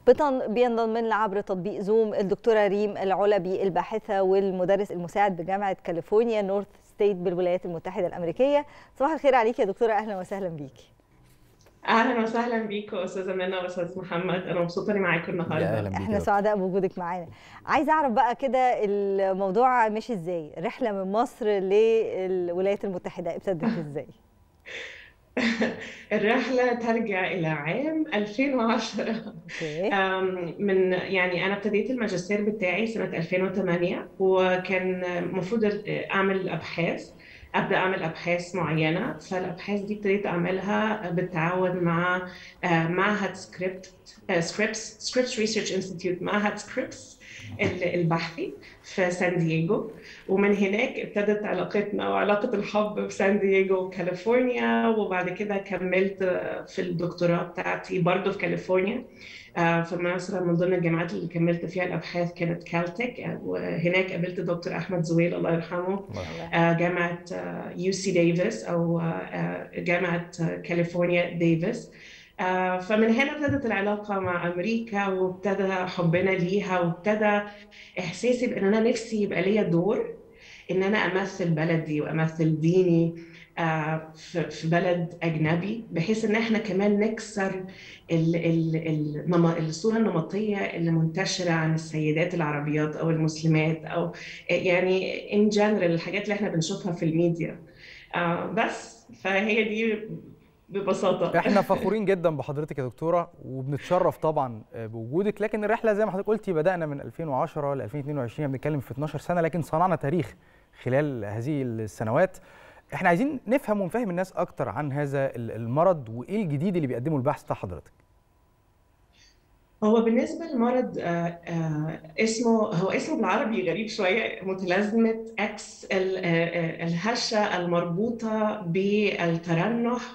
بينضم لنا عبر تطبيق زوم الدكتورة ريم العلبي، الباحثة والمدرس المساعد بجامعة كاليفورنيا نورث ستيت بالولايات المتحدة الأمريكية. صباح الخير عليك يا دكتورة، أهلا وسهلا بيكي. اهلا وسهلا بيكم استاذه منى واستاذ محمد، انا مبسوطه اني معاكم النهارده. احنا سعداء بوجودك معانا. عايزه اعرف بقى كده الموضوع ماشي ازاي، رحله من مصر للولايات المتحده ابتدت ازاي؟ الرحله ترجع الى عام 2010. اوكي. يعني انا ابتديت الماجستير بتاعي سنه 2008، وكان المفروض ابدا اعمل ابحاث معينه. فالابحاث دي ابتديت اعملها بالتعاون مع معهد سكريبس ريسيرش انستيتيوت، معهد سكريبس البحثي في سان دييغو. ومن هناك ابتدت علاقتنا وعلاقة الحب في سان دييغو كاليفورنيا، وبعد كده كملت في الدكتوراه بتاعتي برضو في كاليفورنيا. فمثلا من ضمن الجامعات اللي كملت فيها الابحاث كانت كالتك، وهناك قابلت دكتور احمد زويل الله يرحمه. جامعه يو سي ديفيس او جامعه كاليفورنيا ديفيس. فمن هنا ابتدت العلاقه مع امريكا، وابتدى حبنا ليها، وابتدى احساسي بان انا نفسي يبقى ليا دور ان انا امثل بلدي وامثل ديني في بلد اجنبي، بحيث ان احنا كمان نكسر الصوره النمطيه اللي منتشره عن السيدات العربيات او المسلمات، او يعني ان جنرال الحاجات اللي احنا بنشوفها في الميديا. بس فهي دي ببساطه. احنا فخورين جدا بحضرتك يا دكتوره، وبنتشرف طبعا بوجودك. لكن الرحله زي ما حضرتك قلتي بدانا من 2010 ل 2022، بنتكلم في 12 سنه، لكن صنعنا تاريخ خلال هذه السنوات. احنا عايزين نفهم ونفهم الناس اكتر عن هذا المرض، وايه الجديد اللي بيقدمه البحث بتاع حضرتك. هو بالنسبة للمرض اسمه بالعربي غريب شوية، متلازمة اكس الهشة المربوطة بالترنح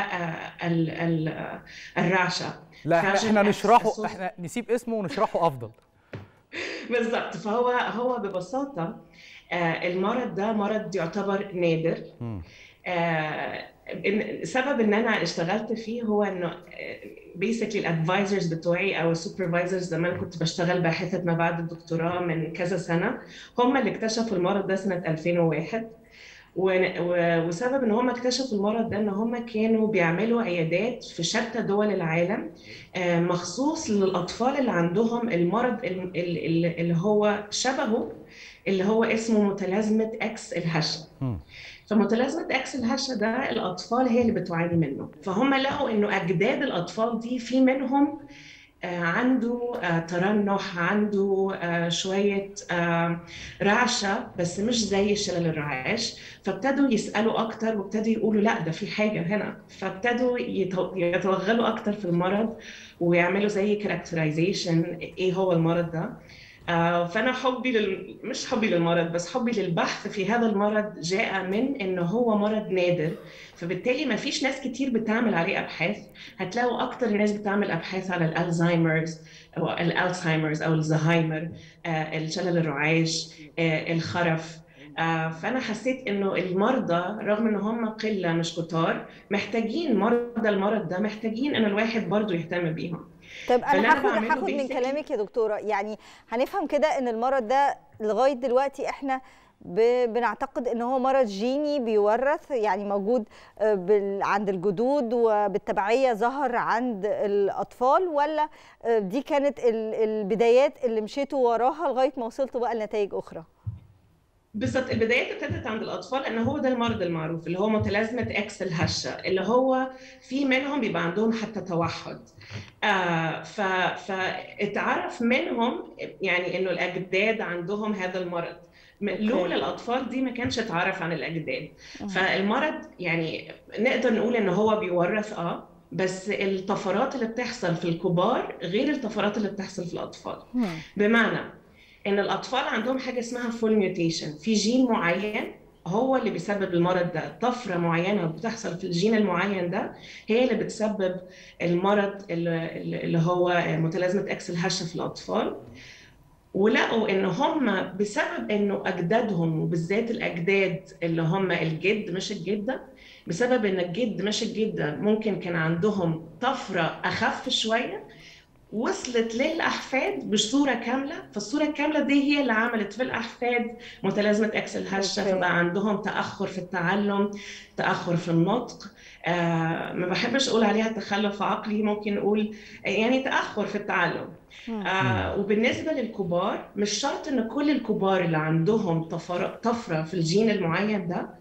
والرعشة. لا احنا نشرحه، احنا نسيب اسمه ونشرحه افضل. بالظبط. فهو ببساطة المرض ده مرض يعتبر نادر. سبب ان انا اشتغلت فيه هو انه بيسكلي الادفايزرز بتوعي او السوبرفايزرز، لما كنت بشتغل باحثه ما بعد الدكتوراه من كذا سنه، هم اللي اكتشفوا المرض ده سنه 2001. وسبب ان هم اكتشفوا المرض ده ان هم كانوا بيعملوا عيادات في شتى دول العالم مخصوص للاطفال اللي عندهم المرض اللي هو شبهه، اللي هو اسمه متلازمه اكس الهشه. فمتلازمة اكس الهشة ده الأطفال هي اللي بتعاني منه. فهم لقوا إنه أجداد الأطفال دي في منهم عنده ترنح، عنده شوية رعشة، بس مش زي شلل الرعاش. فابتدوا يسألوا أكتر، وابتدوا يقولوا لا ده في حاجة هنا. فابتدوا يتوغلوا أكتر في المرض، ويعملوا زي كاركترايزيشن إيه هو المرض ده. فأنا مش حبي للمرض، بس حبي للبحث في هذا المرض جاء من إنه هو مرض نادر. فبالتالي ما فيش ناس كتير بتعمل عليه أبحاث. هتلاقوا أكتر الناس بتعمل أبحاث على الألزهايمرز أو الزهايمر، الشلل الرعاش، الخرف. فأنا حسيت إنه المرضى رغم إن هم قلة مش كتار، محتاجين مرضى المرض ده، محتاجين إن الواحد برضو يهتم بيهم. طيب انا هاخد من كلامك يا دكتوره، يعني هنفهم كده ان المرض ده لغايه دلوقتي احنا بنعتقد ان هو مرض جيني بيورث، يعني موجود عند الجدود وبالتبعيه ظهر عند الاطفال، ولا دي كانت البدايات اللي مشيتوا وراها لغايه ما وصلتوا بقى لنتائج اخرى؟ بالظبط، البدايات ابتدت عند الاطفال، ان هو ده المرض المعروف اللي هو متلازمه اكس الهشه، اللي هو في منهم بيبقى عندهم حتى توحد. فاتعرف منهم يعني انه الاجداد عندهم هذا المرض. لولا الاطفال دي ما كانش اتعرف عن الاجداد. فالمرض يعني نقدر نقول ان هو بيورث بس الطفرات اللي بتحصل في الكبار غير الطفرات اللي بتحصل في الاطفال. بمعنى ان الاطفال عندهم حاجه اسمها فول ميوتيشن في جين معين، هو اللي بيسبب المرض ده. طفره معينه بتحصل في الجين المعين ده هي اللي بتسبب المرض اللي هو متلازمه اكس الهشه في الاطفال. ولقوا ان هم بسبب انه اجدادهم، وبالذات الاجداد اللي هم الجد مش الجده، بسبب ان الجد مش الجده ممكن كان عندهم طفره اخف شويه، وصلت للأحفاد بصورة كاملة. فالصورة الكاملة دي هي اللي عملت في الأحفاد متلازمة إكس الهشة، فبقى عندهم تأخر في التعلم، تأخر في النطق. ما بحبش أقول عليها تخلف عقلي، ممكن أقول يعني تأخر في التعلم. وبالنسبة للكبار مش شرط إن كل الكبار اللي عندهم طفرة في الجين المعين ده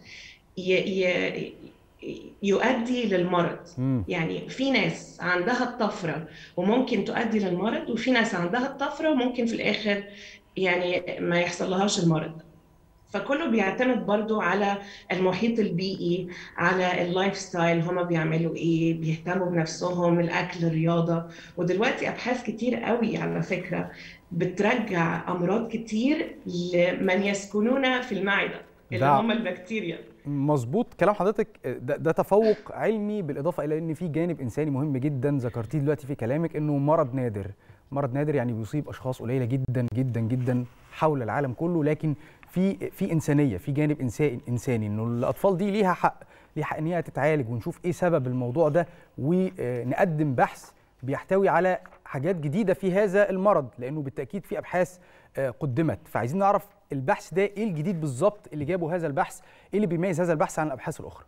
يؤدي للمرض. يعني في ناس عندها الطفرة وممكن تؤدي للمرض، وفي ناس عندها الطفرة وممكن في الآخر يعني ما يحصل لهاش المرض. فكله بيعتمد برضو على المحيط البيئي، على اللايف ستايل، هما بيعملوا ايه، بيهتموا بنفسهم، الاكل، الرياضة. ودلوقتي ابحاث كتير قوي على فكرة بترجع امراض كتير لمن يسكنون في المعدة اللي هم البكتيريا. مظبوط كلام حضرتك. ده تفوق علمي، بالاضافه الى ان في جانب انساني مهم جدا ذكرتيه دلوقتي في كلامك، انه مرض نادر. مرض نادر يعني بيصيب اشخاص قليله جدا جدا جدا حول العالم كله، لكن في انسانيه، في جانب انساني انه الاطفال دي ليها حق ان هي تتعالج، ونشوف ايه سبب الموضوع ده، ونقدم بحث بيحتوي على حاجات جديده في هذا المرض، لانه بالتاكيد في ابحاث قدمت. فعايزين نعرف البحث ده ايه الجديد بالظبط اللي جابه هذا البحث، ايه اللي بيميز هذا البحث عن الابحاث الاخرى؟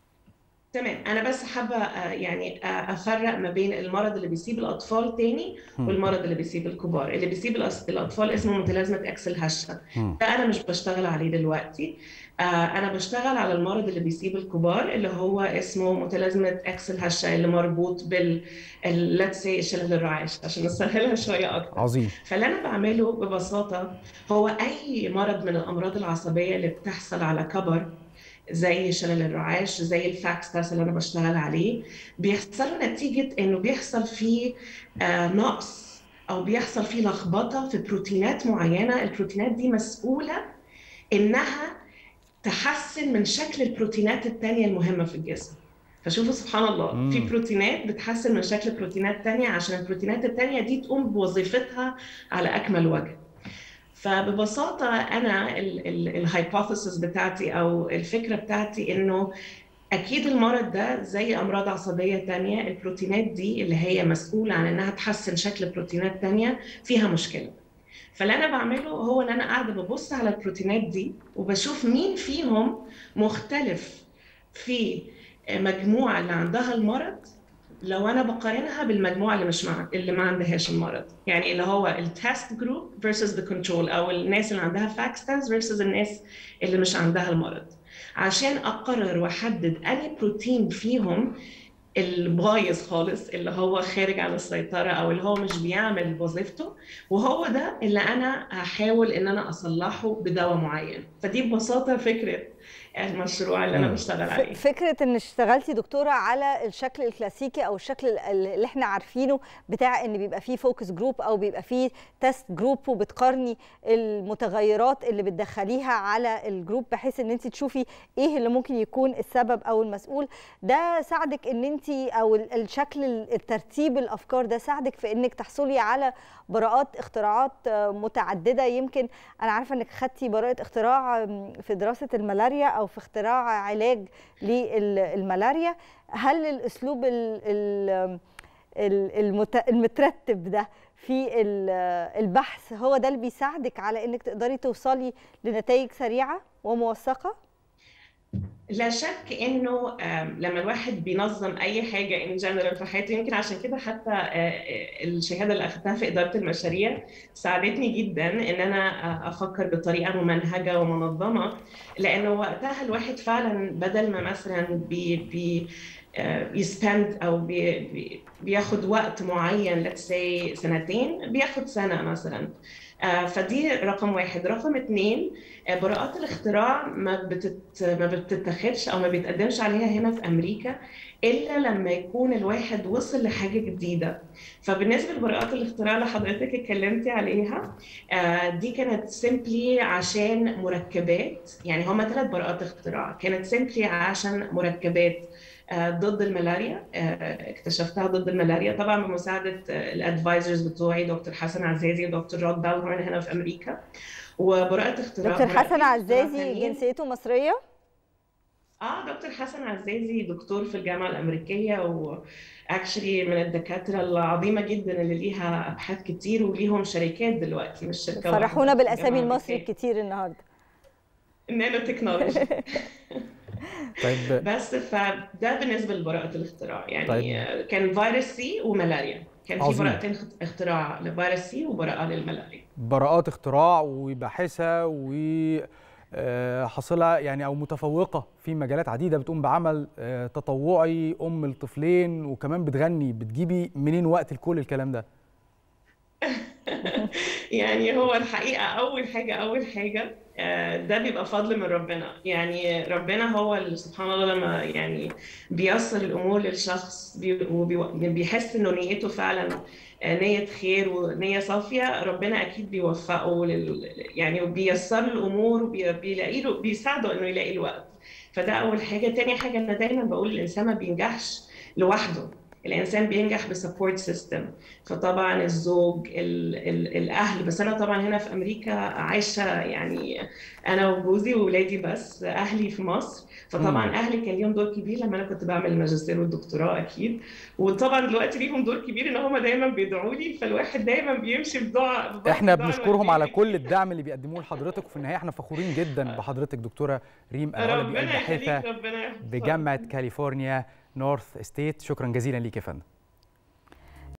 تمام. انا بس حابه يعني افرق ما بين المرض اللي بيصيب الاطفال تاني والمرض اللي بيصيب الكبار. اللي بيصيب الاطفال اسمه متلازمه اكس الهشه، ده انا مش بشتغل عليه دلوقتي. انا بشتغل على المرض اللي بيصيب الكبار اللي هو اسمه متلازمه اكس الهشه، اللي مربوط let's say شلل الرعاش، عشان نسهلها شويه اكتر. عظيم. فاللي انا بعمله ببساطه هو اي مرض من الامراض العصبيه اللي بتحصل على كبر، زي شلل الرعاش، زي الفاكستاس اللي انا بشتغل عليه، بيحصل نتيجه انه بيحصل فيه نقص او بيحصل فيه لخبطه في بروتينات معينه. البروتينات دي مسؤوله انها تحسن من شكل البروتينات التانية المهمه في الجسم. فشوفوا سبحان الله، في بروتينات بتحسن من شكل بروتينات تانية عشان البروتينات التانية دي تقوم بوظيفتها على اكمل وجه. فببساطة أنا الهايبوثيسيس بتاعتي أو الفكرة بتاعتي إنه أكيد المرض ده زي أمراض عصبية تانية، البروتينات دي اللي هي مسؤولة عن إنها تحسن شكل بروتينات تانية فيها مشكلة. فاللي أنا بعمله هو إن أنا قاعدة ببص على البروتينات دي وبشوف مين فيهم مختلف في مجموعة اللي عندها المرض لو انا بقارنها بالمجموعه اللي ما عندهاش المرض. يعني اللي هو التست جروب versus the control، او الناس اللي عندها فاكستاز versus الناس اللي مش عندها المرض، عشان اقرر واحدد انهي بروتين فيهم البايظ خالص، اللي هو خارج عن السيطره او اللي هو مش بيعمل وظيفته، وهو ده اللي انا هحاول ان انا اصلحه بدواء معين. فدي ببساطه فكره المشروع اللي انا بشتغل عليه. فكره ان اشتغلتي دكتوره على الشكل الكلاسيكي او الشكل اللي احنا عارفينه بتاع ان بيبقى فيه فوكس جروب او بيبقى فيه تيست جروب، وبتقارني المتغيرات اللي بتدخليها على الجروب بحيث ان انت تشوفي ايه اللي ممكن يكون السبب او المسؤول. ده ساعدك ان انت او الشكل الترتيب الافكار ده ساعدك في انك تحصلي على براءات اختراعات متعدده. يمكن انا عارفه انك خدتي براءه اختراع في دراسه الملاريا او في اختراع علاج للملاريا. هل الاسلوب المترتب ده في البحث هو ده اللي بيساعدك على انك تقدري توصلي لنتائج سريعه وموثقه؟ لا شك انه لما الواحد بينظم اي حاجه ان جنرال في حياته، يمكن عشان كده حتى الشهاده اللي اخذتها في اداره المشاريع ساعدتني جدا ان انا افكر بطريقه ممنهجه ومنظمه، لانه وقتها الواحد فعلا بدل ما مثلا يسبند او بياخد وقت معين let's say سنتين، بياخد سنه مثلا. فدي رقم واحد. رقم اتنين، براءات الاختراع ما بتتاخدش او ما بيتقدمش عليها هنا في امريكا الا لما يكون الواحد وصل لحاجه جديده. فبالنسبه لبراءات الاختراع اللي حضرتك اتكلمتي عليها، دي كانت سيمبلي عشان مركبات. يعني هما 3 براءات اختراع كانت سيمبلي عشان مركبات ضد الملاريا، اكتشفتها ضد الملاريا طبعا بمساعده الادفايزرز بتوعي دكتور حسن عزازي ودكتور رود دالهورن هنا في امريكا. وبراءه اختراع دكتور حسن عزازي جنسيته مصريه؟ دكتور حسن عزازي دكتور في الجامعة الأمريكية، واكشلي من الدكاترة العظيمة جدا اللي ليها أبحاث كتير وليهم شركات دلوقتي، مش شركة واحدة. فرحونا بالأسامي المصري الكتير النهاردة. النانو تكنولوجي. طيب بس فده بالنسبة لبراءة الاختراع يعني. طيب. كان فيروس سي وملاريا، كان في عظيم. براءتين اختراع لفيروس سي وبراءة للملاريا. براءات اختراع وباحثة حاصلة يعني أو متفوقة في مجالات عديدة، بتقوم بعمل تطوعي، أم الطفلين، وكمان بتغني. بتجيبي منين وقت لكل الكلام ده؟ يعني هو الحقيقة أول حاجة ده بيبقى فضل من ربنا. يعني ربنا هو اللي سبحان الله لما يعني بييسر الأمور للشخص وبيحس إنه نيته فعلا نية خير ونية صافية، ربنا أكيد بيوفقه يعني وبييسر له الأمور وبيلاقي له، بيساعده إنه يلاقي الوقت. فده أول حاجة. تاني حاجة أنا دايما بقول الإنسان ما بينجحش لوحده، الانسان بينجح بسبورت سيستم. فطبعا الزوج، الاهل. بس انا طبعا هنا في امريكا عايشه يعني انا وجوزي واولادي، بس اهلي في مصر. فطبعا اهلي كان ليهم دور كبير لما انا كنت بعمل الماجستير والدكتوراه اكيد، وطبعا دلوقتي ليهم دور كبير ان هم دايما بيدعوا لي، فالواحد دايما بيمشي بدعاء. احنا بنشكرهم على كل الدعم اللي بيقدموه لحضرتك، وفي النهايه احنا فخورين جدا بحضرتك دكتوره ريم العلبي، الباحثه بجامعه كاليفورنيا نورث ستيت. شكرا جزيلا ليك يا فندم.